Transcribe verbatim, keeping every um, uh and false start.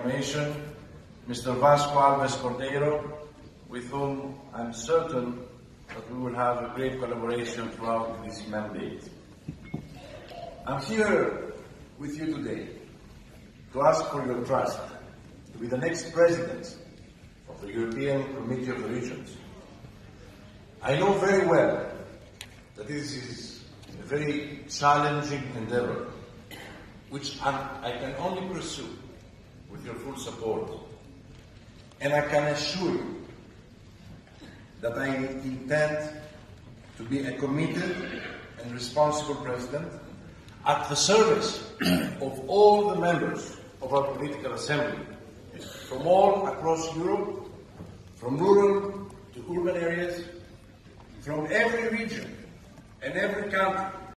information, Mister Vasco Alves Cordeiro, with whom I'm certain that we will have a great collaboration throughout this mandate. I'm here with you today to ask for your trust to be the next president of the European Committee of the Regions. I know very well that this is a very challenging endeavor, which I can only pursue with your full support. And I can assure you that I intend to be a committed and responsible president at the service of all the members of our political assembly, from all across Europe, from rural to urban areas, from every region and every country,